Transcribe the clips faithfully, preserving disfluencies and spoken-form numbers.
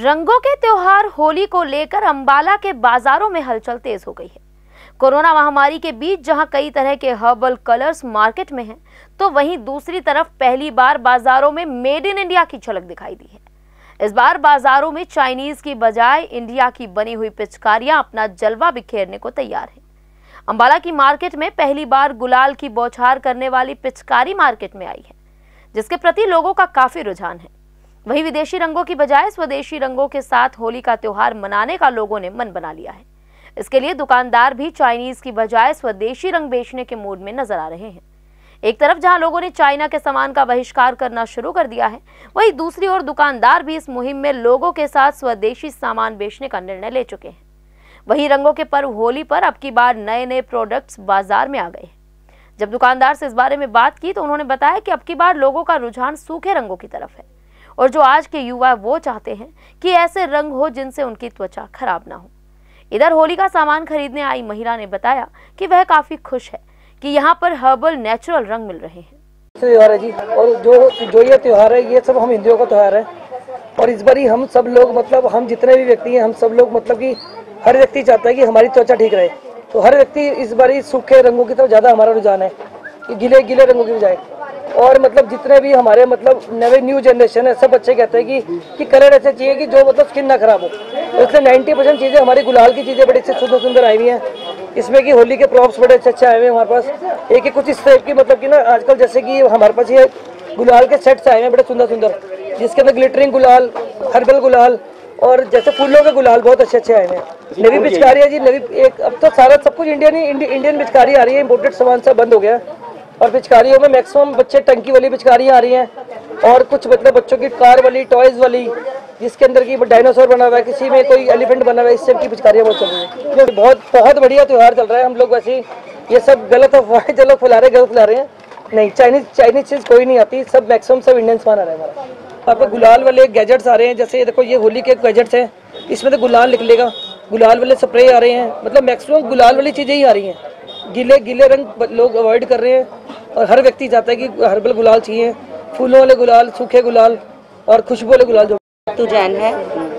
रंगों के त्योहार होली को लेकर अंबाला के बाजारों में हलचल तेज हो गई है। कोरोना महामारी के बीच जहां कई तरह के हर्बल कलर्स मार्केट में हैं, तो वहीं दूसरी तरफ पहली बार बाजारों में मेड इन इंडिया की झलक दिखाई दी है। इस बार बाजारों में चाइनीज की बजाय इंडिया की बनी हुई पिचकारियां अपना जलवा बिखेरने को तैयार हैं। अंबाला की मार्केट में पहली बार गुलाल की बौछार करने वाली पिचकारी मार्केट में आई है, जिसके प्रति लोगों का काफी रुझान है। वहीं विदेशी रंगों की बजाय स्वदेशी रंगों के साथ होली का त्योहार मनाने का लोगों ने मन बना लिया है। इसके लिए दुकानदार भी चाइनीज की बजाय स्वदेशी रंग बेचने के मूड में नजर आ रहे हैं। एक तरफ जहां लोगों ने चाइना के सामान का बहिष्कार करना शुरू कर दिया है, वहीं दूसरी ओर दुकानदार भी इस मुहिम में लोगों के साथ स्वदेशी सामान बेचने का निर्णय ले चुके हैं। वहीं रंगों के पर्व होली पर अब की बार नए नए प्रोडक्ट्स बाजार में आ गए हैं। जब दुकानदार से इस बारे में बात की तो उन्होंने बताया कि अब की बार लोगों का रुझान सूखे रंगों की तरफ है और जो आज के युवा वो चाहते हैं कि ऐसे रंग हो जिनसे उनकी त्वचा खराब ना हो। इधर होली का सामान खरीदने आई महिला ने बताया कि वह काफी खुश है कि यहाँ पर हर्बल नेचुरल रंग मिल रहे हैं। त्योहार है जी, और जो जो ये त्योहार है ये सब हम हिंदुओं का त्योहार है। और इस बार हम सब लोग मतलब हम जितने भी व्यक्ति हैं हम सब लोग मतलब कि हर व्यक्ति चाहता है कि हमारी त्वचा ठीक रहे, तो हर व्यक्ति इस बार सूखे रंगों की तरफ ज़्यादा हमारा रुझान है कि गीले गीले रंगों की बजाय। और मतलब जितने भी हमारे मतलब नवे न्यू जनरेशन है सब बच्चे कहते हैं कि कि कलर ऐसे चाहिए कि जो मतलब स्किन ना खराब हो। तो इसलिए नाइन्टी परसेंट चीज़ें हमारी गुलाल की चीज़ें बड़ी अच्छी सुंदर सुंदर आई हुई हैं। इसमें कि होली के प्रॉप्स बड़े अच्छे अच्छे आए हुए हैं हमारे पास। एक एक कुछ इस टाइप की मतलब कि ना आजकल जैसे कि हमारे पास ये गुलाल के सेट्स आए हैं बड़े सुंदर सुंदर, जिसके अंदर ग्लिटरिंग गुलाल, हर्बल गुलाल और जैसे फूलों के गुलाल बहुत अच्छे अच्छे आए हैं। नवी पिचकारी है जी, नवी एक अब तो सारा सब कुछ इंडियन ही इंडियन पिचकारी आ रही है, इम्पोर्टेड सामान सब बंद हो गया। और पिचकारियों में मैक्सिमम बच्चे टंकी वाली पिचकारियाँ आ रही हैं और कुछ मतलब बच्चों की कार वाली, टॉयज वाली, जिसके अंदर की डायनासोर बना हुआ है, किसी में कोई एलिफेंट बना हुआ है, इस सब की पिचकारियाँ बहुत चल रही है। बहुत बहुत बढ़िया त्यौहार चल रहा है। हम लोग वैसे ये सब गलत अफवाहें जो लोग फैला रहे गलत फैला रहे हैं, नहीं, चाइनीज चाइनीज चीज़ कोई नहीं आती, सब मैक्सिमम सब इंडियन सामान आ रहा है हमारा। यहाँ पे गुलाल वाले गैजेट्स आ रहे हैं, जैसे ये देखो ये होली के गैजेट्स हैं, इसमें तो गुलाल निकलेगा, गुलाल वाले स्प्रे आ रहे हैं, मतलब मैक्सिमम गुलाल वाली चीज़ें ही आ रही हैं। गीले गीले रंग लोग अवॉइड कर रहे हैं और हर व्यक्ति चाहता है कि हर्बल गुलाल चाहिए, फूलों वाले गुलाल, सूखे गुलाल और खुशबू वाले गुलाल। जो तू जैन है,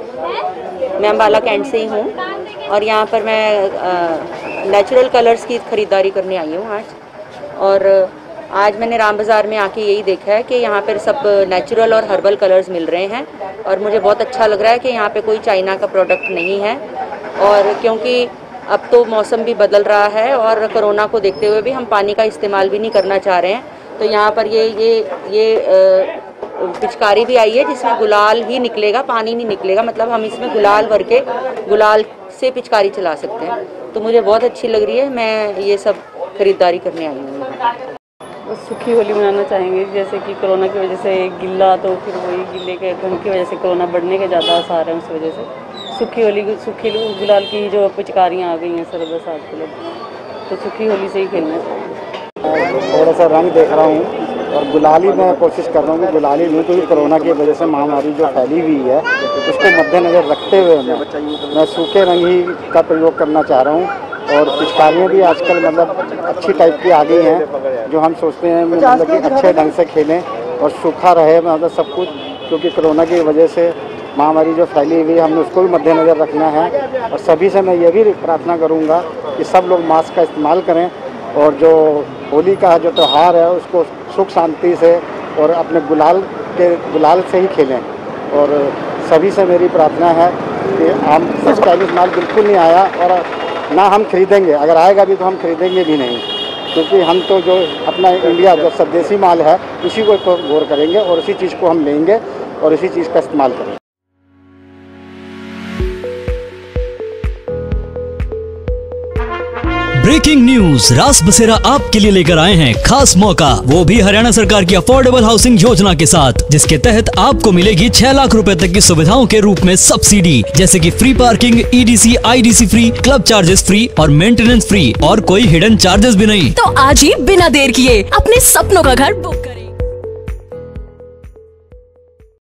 मैं अम्बाला कैंट से ही हूँ और यहाँ पर मैं नेचुरल कलर्स की खरीदारी करने आई हूँ आज। और आज मैंने राम बाज़ार में आके यही देखा है कि यहाँ पर सब नेचुरल और हर्बल कलर्स मिल रहे हैं और मुझे बहुत अच्छा लग रहा है कि यहाँ पे कोई चाइना का प्रोडक्ट नहीं है। और क्योंकि अब तो मौसम भी बदल रहा है और कोरोना को देखते हुए भी हम पानी का इस्तेमाल भी नहीं करना चाह रहे हैं, तो यहाँ पर ये ये ये पिचकारी भी आई है जिसमें गुलाल ही निकलेगा, पानी नहीं निकलेगा, मतलब हम इसमें गुलाल भर के गुलाल से पिचकारी चला सकते हैं। तो मुझे बहुत अच्छी लग रही है, मैं ये सब खरीदारी करने आई हूँ। सूखी होली मनाना चाहेंगे, जैसे कि कोरोना की वजह से गिल्ला, तो फिर वही गिल्ले के ढंग की वजह से कोरोना बढ़ने के ज़्यादा आसार है, उस वजह से सूखी होली सूखी गुलाल की जो पिचकारियाँ आ गई हैं सर बस आज के लिए, तो सूखी होली से ही खेलना चाहिए। थोड़ा सा रंग देख रहा हूँ और गुलाली मैं कोशिश कर रहा हूँ कि गुलाली लूँ, क्योंकि कोरोना की वजह से महामारी जो फैली हुई है उसको मद्देनज़र रखते हुए मैं मैं सूखे रंग ही का प्रयोग करना चाह रहा हूँ। और पिचकारियाँ भी आजकल मतलब अच्छी टाइप की आ गई हैं, जो हम सोचते हैं मतलब कि अच्छे ढंग से खेलें और सूखा रहे मतलब सब कुछ, क्योंकि कोरोना की वजह से महामारी जो फैली हुई है हमने उसको भी मद्देनज़र रखना है। और सभी से मैं ये भी प्रार्थना करूँगा कि सब लोग मास्क का इस्तेमाल करें और जो होली का जो त्यौहार है उसको सुख शांति से और अपने गुलाल के गुलाल से ही खेलें। और सभी से मेरी प्रार्थना है कि हम सब चाइनीज़ माल बिल्कुल नहीं आया और ना हम खरीदेंगे, अगर आएगा भी तो हम खरीदेंगे भी नहीं, क्योंकि हम तो जो अपना इंडिया जो स्वदेशी माल है उसी को गौर करेंगे और उसी चीज़ को हम लेंगे और उसी चीज़ का इस्तेमाल करेंगे। ब्रेकिंग न्यूज, रास बसेरा आपके लिए लेकर आए हैं खास मौका, वो भी हरियाणा सरकार की अफोर्डेबल हाउसिंग योजना के साथ, जिसके तहत आपको मिलेगी छह लाख रुपए तक की सुविधाओं के रूप में सब्सिडी, जैसे कि free parking, EDC, IDC free, club charges free और मेंटेनेंस फ्री और कोई हिडन चार्जेस भी नहीं। तो आज ही बिना देर किए अपने सपनों का घर बुक करें।